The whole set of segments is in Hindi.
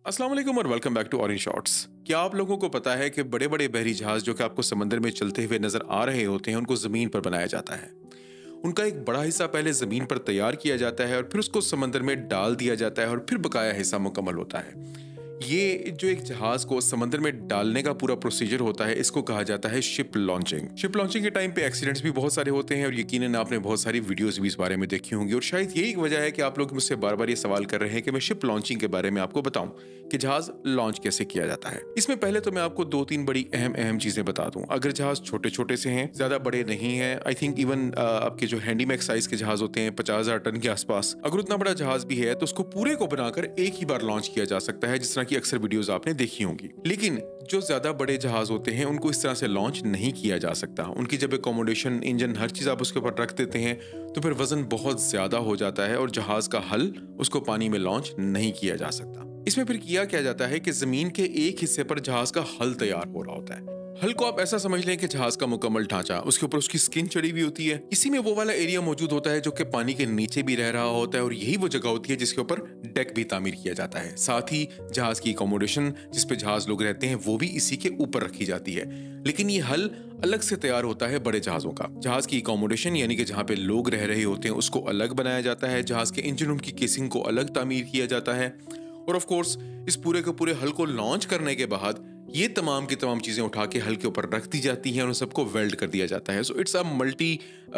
अस्सलाम वालेकुम और welcome back to orange shorts. क्या आप लोगों को पता है कि बड़े बड़े बहरी जहाज जो कि आपको समंदर में चलते हुए नजर आ रहे होते हैं उनको जमीन पर बनाया जाता है। उनका एक बड़ा हिस्सा पहले जमीन पर तैयार किया जाता है और फिर उसको समंदर में डाल दिया जाता है और फिर बकाया हिस्सा मुकम्मल होता है। ये जो एक जहाज को समंदर में डालने का पूरा प्रोसीजर होता है इसको कहा जाता है शिप लॉन्चिंग। शिप लॉन्चिंग के टाइम पे एक्सीडेंट्स भी बहुत सारे होते हैं और यकीनन आपने बहुत सारी वीडियोस भी इस बारे में देखी होंगी और शायद यही एक वजह है कि आप लोग मुझसे बार बार ये सवाल कर रहे हैं कि मैं शिप लॉन्चिंग के बारे में आपको बताऊं कि जहाज लॉन्च कैसे किया जाता है। इसमें पहले तो मैं आपको दो तीन बड़ी अहम चीजें बता दूं। अगर जहाज छोटे छोटे से हैं, ज्यादा बड़े नहीं है, आई थिंक इवन आपके जो हैंडीमैक साइज के जहाज होते हैं 50,000 टन के आसपास, अगर उतना बड़ा जहाज भी है तो उसको पूरे को बनाकर एक ही बार लॉन्च किया जा सकता है, जिस तरह की अक्सर वीडियोस आपने देखी होंगी। लेकिन जो ज्यादा बड़े जहाज होते हैं उनको इस तरह से लॉन्च नहीं किया जा सकता। उनकी जब एकोमोडेशन, इंजन, हर चीज आप उसके ऊपर रख देते हैं तो फिर वजन बहुत ज्यादा हो जाता है और जहाज का हल उसको पानी में लॉन्च नहीं किया जा सकता। इसमें फिर किया क्या जाता है कि जमीन के एक हिस्से पर जहाज का हल तैयार हो रहा होता है। हल को आप ऐसा समझ लें कि जहाज का मुकम्मल ढांचा, उसके ऊपर उसकी स्किन चढ़ी हुई होती है। इसी में वो वाला एरिया मौजूद होता है जो कि पानी के नीचे भी रह रहा होता है और यही वो जगह होती है जिसके ऊपर डेक भी तामीर किया जाता है। साथ ही जहाज की अकोमोडेशन जिस पे जहाज लोग रहते हैं वो भी इसी के ऊपर रखी जाती है। लेकिन ये हल अलग से तैयार होता है बड़े जहाजों का। जहाज की अकोमोडेशन यानी कि जहाँ पे लोग रह रहे होते हैं उसको अलग बनाया जाता है। जहाज के इंजन रूम की केसिंग को अलग तामीर किया जाता है और ऑफ कोर्स इस पूरे के पूरे हल को लॉन्च करने के बाद ये तमाम की तमाम चीजें उठा के हल के ऊपर रख दी जाती हैं और उन सबको वेल्ड कर दिया जाता है। So it's a multi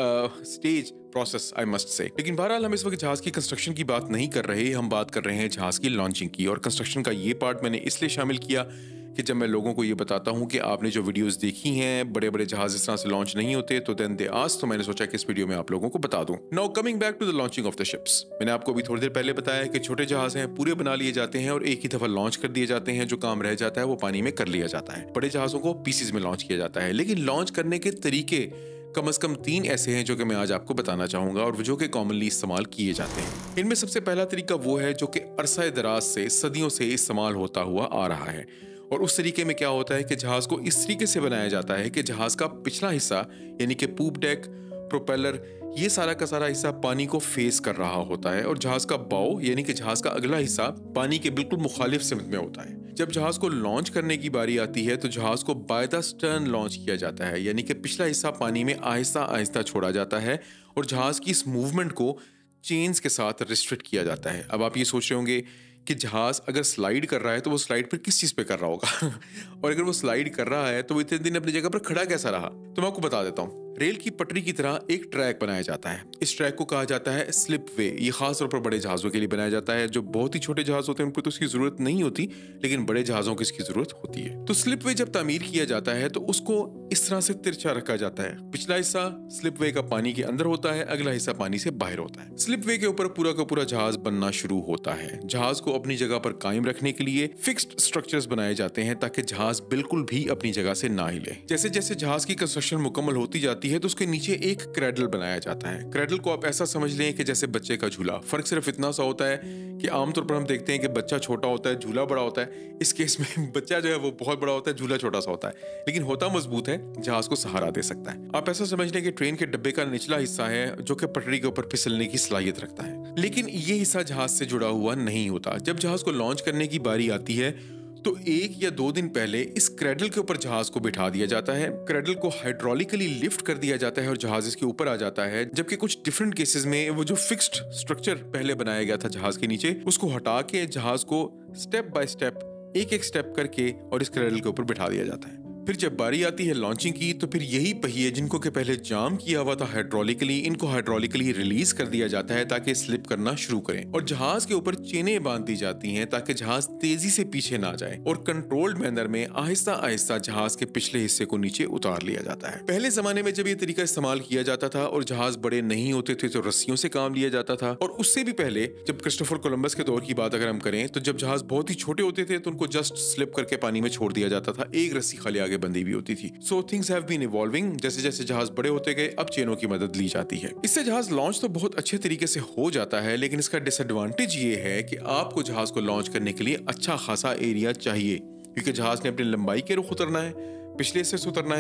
stage process, I must say. लेकिन बहरहाल हम इस वक्त जहाज की कंस्ट्रक्शन की बात नहीं कर रहे, हम बात कर रहे हैं जहाज की लॉन्चिंग की। और कंस्ट्रक्शन का ये पार्ट मैंने इसलिए शामिल किया कि जब मैं लोगों को ये बताता हूँ कि आपने जो वीडियोस देखी हैं बड़े बड़े जहाज इस तरह से लॉन्च नहीं होते तो देन दे आस्क्ड, तो मैंने सोचा कि इस वीडियो में आप लोगों को बता दूं। Now coming back to the launching of the ships, मैंने आपको अभी थोड़ी देर पहले बताया कि छोटे जहाज हैं पूरे बना लिए जाते हैं और एक ही दफा लॉन्च कर दिए जाते हैं। जो काम रह जाता है वो पानी में कर लिया जाता है। बड़े जहाजों को पीसेज में लॉन्च किया जाता है। लेकिन लॉन्च करने के तरीके कम से कम 3 ऐसे हैं जो कि मैं आज आपको बताना चाहूंगा और जो कि कॉमनली इस्तेमाल किए जाते हैं। इनमें सबसे पहला तरीका वो है जो कि अरसा दराज से, सदियों से इस्तेमाल होता हुआ आ रहा है। और उस तरीके में क्या होता है कि जहाज को इस तरीके से बनाया जाता है कि जहाज का पिछला हिस्सा यानी कि पूप डेक, प्रोपेलर, ये सारा का सारा हिस्सा पानी को फेस कर रहा होता है और जहाज का बाव यानी कि जहाज का अगला हिस्सा पानी के बिल्कुल मुखालिफ सिमत में होता है। जब जहाज को लॉन्च करने की बारी आती है तो जहाज को बाय द स्टर्न लॉन्च किया जाता है, यानी कि पिछला हिस्सा पानी में आहिस्ता आहिस्ता छोड़ा जाता है और जहाज की इस मूवमेंट को चेन्स के साथ रिस्ट्रिक्ट किया जाता है। अब आप ये सोच रहे होंगे कि जहाज अगर स्लाइड कर रहा है तो वो स्लाइड पर किस चीज पे कर रहा होगा और अगर वो स्लाइड कर रहा है तो वो इतने दिन अपनी जगह पर खड़ा कैसा रहा। तो मैं आपको बता देता हूँ। रेल की पटरी की तरह एक ट्रैक बनाया जाता है। इस ट्रैक को कहा जाता है स्लिप वे। ये खास तौर पर बड़े जहाजों के लिए बनाया जाता है। जो बहुत ही छोटे जहाज होते हैं उनको तो इसकी जरूरत नहीं होती, लेकिन बड़े जहाजों को इसकी जरूरत होती है। तो स्लिप वे जब तामीर किया जाता है तो उसको इस तरह से तिरछा रखा जाता है। पिछला हिस्सा स्लिप वे का पानी के अंदर होता है, अगला हिस्सा पानी से बाहर होता है। स्लिप वे के ऊपर पूरा का पूरा जहाज बनना शुरू होता है। जहाज को अपनी जगह पर कायम रखने के लिए फिक्स्ड स्ट्रक्चर्स बनाए जाते हैं ताकि जहाज बिल्कुल भी अपनी जगह से ना हिले। जैसे जैसे जहाज की कंस्ट्रक्शन मुकम्मल होती जाती है तो उसके नीचे एक क्रैडल बनाया जाता है। क्रैडल को आप ऐसा समझ लें कि जैसे बच्चे का झूला। फर्क सिर्फ इतना सा होता है कि आमतौर पर हम देखते हैं कि बच्चा छोटा होता है, झूला बड़ा होता है। इस केस में बच्चा जो है वो बहुत बड़ा होता है, झूला छोटा सा होता है, लेकिन होता मजबूत है, जहाज को सहारा दे सकता है। आप ऐसा समझ लें कि ट्रेन के डब्बे का निचला हिस्सा है जो कि पटरी के ऊपर फिसलने की सलाहियत रखता है, लेकिन ये हिस्सा जहाज से जुड़ा हुआ नहीं होता। जब जहाज को लॉन्च करने की बारी आती है तो 1 या 2 दिन पहले इस क्रैडल के ऊपर जहाज को बिठा दिया जाता है। क्रैडल को हाइड्रोलिकली लिफ्ट कर दिया जाता है और जहाज इसके ऊपर आ जाता है। जबकि कुछ डिफरेंट केसेस में वो जो फिक्स्ड स्ट्रक्चर पहले बनाया गया था जहाज के नीचे, उसको हटा के जहाज को स्टेप बाय स्टेप, एक एक स्टेप करके और इस क्रैडल के ऊपर बिठा दिया जाता है। फिर जब बारी आती है लॉन्चिंग की तो फिर यही पहिए जिनको के पहले जाम किया हुआ था हाइड्रोलिकली, इनको हाइड्रोलिकली रिलीज कर दिया जाता है ताकि स्लिप करना शुरू करें और जहाज के ऊपर चेनें बांध दी जाती हैं ताकि जहाज तेजी से पीछे ना जाए और कंट्रोल्ड मैनर में आहिस्ता आहिस्ता जहाज के पिछले हिस्से को नीचे उतार लिया जाता है। पहले जमाने में जब ये तरीका इस्तेमाल किया जाता था और जहाज बड़े नहीं होते थे तो रस्सियों से काम लिया जाता था। और उससे भी पहले जब क्रिस्टोफर कोलंबस के दौर की बात अगर हम करें तो जब जहाज बहुत ही छोटे होते थे तो उनको जस्ट स्लिप करके पानी में छोड़ दिया जाता था, एक रस्सी खाली आगे बंधी भी होती थी। So things have been evolving. जैसे जैसे जहाज बड़े होते गए अब चेनों की मदद ली जाती है। इससे जहाज लॉन्च तो बहुत अच्छे तरीके से हो जाता है, लेकिन इसका डिसएडवांटेज ये है कि आपको जहाज को लॉन्च करने के लिए अच्छा खासा एरिया चाहिए, क्योंकि जहाज ने अपनी लंबाई के रुख उतरना है, पिछले हिस्से से उतरना है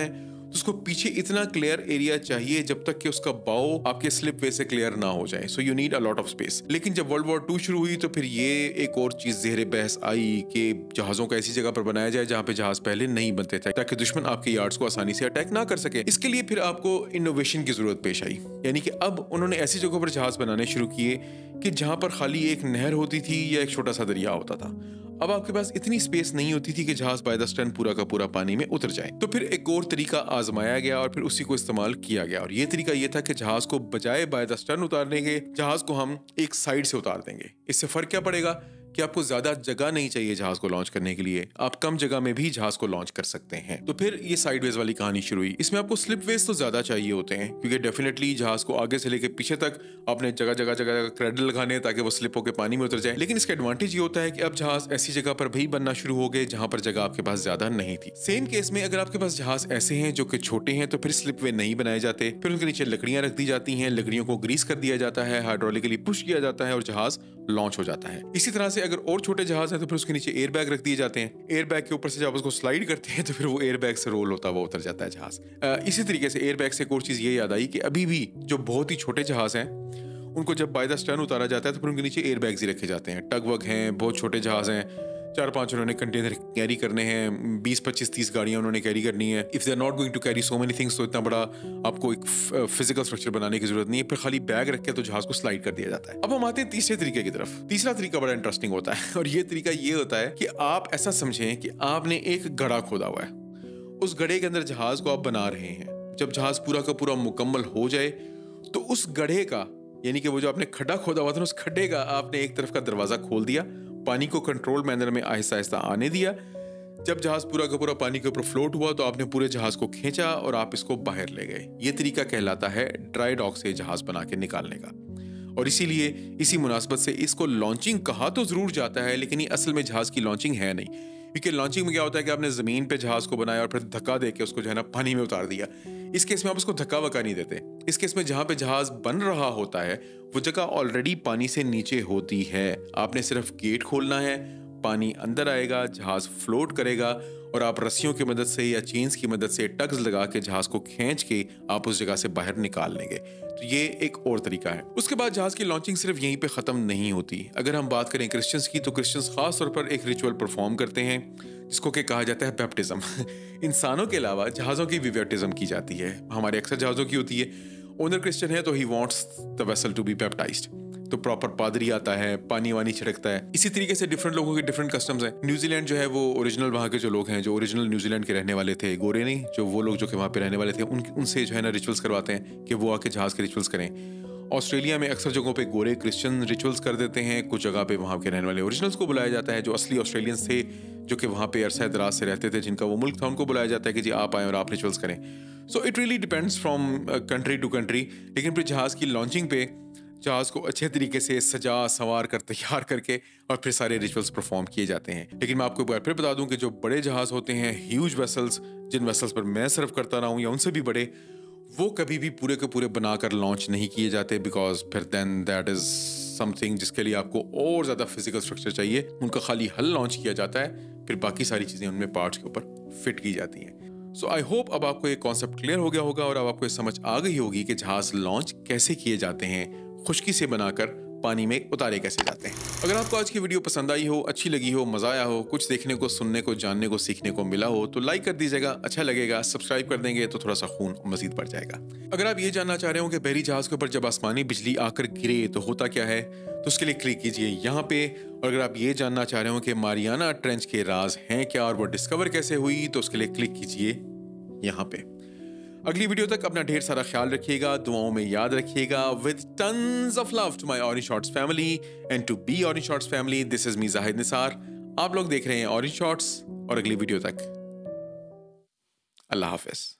तो उसको पीछे इतना क्लियर एरिया चाहिए जब तक कि उसका बाव आपके स्लिप वे से क्लियर ना हो जाए। So you need a lot of space. लेकिन जब वर्ल्ड वॉर 2 शुरू हुई तो फिर ये एक और चीज ज़ेरे बहस आई कि जहाजों को ऐसी जगह पर बनाया जाए जहां पे जहाज पहले नहीं बनते थे, ताकि दुश्मन आपके यार्ड्स को आसानी से अटैक ना कर सके। इसके लिए फिर आपको इनोवेशन की जरूरत पेश आई, यानी कि अब उन्होंने ऐसी जगहों पर जहाज बनाने शुरू किए कि जहां पर खाली एक नहर होती थी या एक छोटा सा दरिया होता था। अब आपके पास इतनी स्पेस नहीं होती थी कि जहाज बाय द स्टर्न पूरा का पूरा पानी में उतर जाए। तो फिर एक और तरीका आजमाया गया और फिर उसी को इस्तेमाल किया गया, और ये तरीका ये था कि जहाज को बजाय बाय द स्टर्न उतारने के, जहाज को हम एक साइड से उतार देंगे। इससे फर्क क्या पड़ेगा कि आपको ज्यादा जगह नहीं चाहिए जहाज को लॉन्च करने के लिए, आप कम जगह में भी जहाज को लॉन्च कर सकते हैं। तो फिर ये साइडवेज वाली कहानी शुरू हुई। इसमें आपको स्लिपवेज तो ज्यादा चाहिए होते हैं, क्योंकि डेफिनेटली जहाज को आगे से लेकर पीछे तक आपने जगह जगह जगह क्रेडल लगाने हैं ताकि वो स्लिप होकर पानी में उतर जाए। लेकिन इसका एडवांटेज ये होता है कि अब जहाज ऐसी जगह पर भी बनना शुरू हो गए जहां पर जगह आपके पास ज्यादा नहीं थी। सेम केस में अगर आपके पास जहाज ऐसे हैं जो कि छोटे हैं तो फिर स्लिपवे नहीं बनाए जाते, फिर उनके नीचे लकड़ियां रख दी जाती हैं, लकड़ियों को ग्रीस कर दिया जाता है, हाइड्रोलिकली पुश किया जाता है और जहाज लॉन्च हो जाता है। इसी तरह से अगर और छोटे जहाज हैं तो फिर उसके नीचे एयर बैग रख दिए जाते हैं, एयर बैग के ऊपर से जब उसको स्लाइड करते हैं तो फिर वो एयर बैग से रोल होता हुआ उतर जाता है जहाज। इसी तरीके से एयर बैग से एक और चीज ये याद आई कि अभी भी जो बहुत ही छोटे जहाज हैं उनको जब बाय द स्टर्न उतारा जाता है तो फिर उनके नीचे एयर बैग्स ही रखे जाते हैं। टग वग हैं, बहुत छोटे जहाज हैं, 4-5 उन्होंने कंटेनर कैरी करने हैं, 20-25-30 गाड़ियां उन्होंने कैरी करनी है। If they are not going to carry so many things, तो इतना बड़ा आपको एक फिजिकल स्ट्रक्चर बनाने की जरूरत नहीं है, फिर खाली बैग रख के तो जहाज को स्लाइड कर दिया जाता है। अब हम आते हैं तीसरे तरीके की तरफ। तीसरा तरीका बड़ा इंटरेस्टिंग होता है, और ये तरीका ये होता है कि आप ऐसा समझें कि आपने एक गड्ढा खोदा हुआ है, उस गड्ढे के अंदर जहाज को आप बना रहे हैं। जब जहाज पूरा का पूरा मुकम्मल हो जाए तो उस गड्ढे का, यानी कि वो जो आपने खड्डा खोदा हुआ था, उस खड्डे का आपने एक तरफ का दरवाजा खोल दिया, पानी को कंट्रोल मैनर में आहिस्ता आहिस्ता आने दिया। जब जहाज पूरा का पूरा पानी के ऊपर फ्लोट हुआ तो आपने पूरे जहाज को खींचा और आप इसको बाहर ले गए। ये तरीका कहलाता है ड्राई डॉक से जहाज बना के निकालने का, और इसीलिए इसी मुनासबत से इसको लॉन्चिंग कहा तो जरूर जाता है, लेकिन ये असल में जहाज की लॉन्चिंग है नहीं। क्योंकि लॉन्चिंग में क्या होता है कि आपने जमीन पे जहाज को बनाया और फिर धक्का देके उसको जो है ना पानी में उतार दिया। इस केस में आप उसको धक्का वक्का नहीं देते। इस केस में जहां पे जहाज बन रहा होता है वो जगह ऑलरेडी पानी से नीचे होती है, आपने सिर्फ गेट खोलना है, पानी अंदर आएगा, जहाज फ्लोट करेगा और आप रस्सियों की मदद से या चेन्स की मदद से टग्स लगा के जहाज को खींच के आप उस जगह से बाहर निकाल लेंगे। तो ये एक और तरीका है। उसके बाद जहाज की लॉन्चिंग सिर्फ यहीं पे खत्म नहीं होती। अगर हम बात करें क्रिश्चियंस की, तो क्रिश्चियंस खास तौर पर एक रिचुअल परफॉर्म करते हैं जिसको कि कहा जाता है बैप्टिज्म। इंसानों के अलावा जहाजों की भी बैप्टिज्म की जाती है। हमारे अक्सर जहाजों की होती है। ओनर क्रिश्चियन है तो he wants the vessel to be baptized, तो प्रॉपर पादरी आता है, पानी वानी छिड़कता है। इसी तरीके से डिफरेंट लोगों के डिफरेंट कस्टम्स हैं। न्यूजीलैंड जो है वो ओरिजिनल वहाँ के जो लोग हैं, जो ओरिजिनल न्यूजीलैंड के रहने वाले थे, गोरे नहीं, जो वो लोग जो कि वहाँ पे रहने वाले थे, उनसे जो है ना रिचुअल्स करवाते हैं कि वो आके जहाज के रिचुअल्स करें। ऑस्ट्रेलिया में अक्सर जगहों पे गोरे क्रिश्चियन रिचुअल्स कर देते हैं, कुछ जगह पे वहाँ के रहने वाले ओरिजिनल्स को बुलाया जाता है, जो असली ऑस्ट्रेलियंस थे जो कि वहाँ पे अरसा दराज से रहते थे, जिनका वो मुल्क था, उनको बुलाया जाता है कि जी आप आए और आप रिचुअल्स करें। So it really depends from country to country. लेकिन फिर जहाज की लॉन्चिंग पे जहाज को अच्छे तरीके से सजा संवार कर तैयार करके और फिर सारे रिचुअल्स परफॉर्म किए जाते हैं। लेकिन मैं आपको एक बार फिर बता दूं कि जो बड़े जहाज होते हैं, ह्यूज वेसल्स, जिन वेसल्स पर मैं सर्व करता रहा हूं या उनसे भी बड़े, वो कभी भी पूरे के पूरे बनाकर लॉन्च नहीं किए जाते, बिकॉज फिर देन दैट इज समथिंग जिसके लिए आपको और ज्यादा फिजिकल स्ट्रक्चर चाहिए। उनका खाली हल लॉन्च किया जाता है, फिर बाकी सारी चीजें उनमें पार्ट्स के ऊपर फिट की जाती हैं। सो आई होप अब आपको ये कॉन्सेप्ट क्लियर हो गया होगा और अब आपको ये समझ आ गई होगी कि जहाज लॉन्च कैसे किए जाते हैं, खुश्की से बनाकर पानी में उतारे कैसे जाते हैं। अगर आपको आज की वीडियो पसंद आई हो, अच्छी लगी हो, मजा आया हो, कुछ देखने को, सुनने को, जानने को, सीखने को मिला हो, तो लाइक कर दीजिएगा, अच्छा लगेगा। सब्सक्राइब कर देंगे तो थोड़ा सा खून मजीद बढ़ जाएगा। अगर आप ये जानना चाह रहे हो कि बहरी जहाज के ऊपर जब आसमानी बिजली आकर गिरे तो होता क्या है, तो उसके लिए क्लिक कीजिए यहाँ पे। और अगर आप ये जानना चाह रहे हो कि मारियाना ट्रेंच के राज हैं क्या और वो डिस्कवर कैसे हुई, तो उसके लिए क्लिक कीजिए यहाँ पे। अगली वीडियो तक अपना ढेर सारा ख्याल रखिएगा, दुआओं में याद रखिएगा। With tons of love to my orange shorts family and to be orange shorts family, this is me Zahid Nisar. आप लोग देख रहे हैं ऑरेंज शॉर्ट्स, और अगली वीडियो तक अल्लाह हाफिज।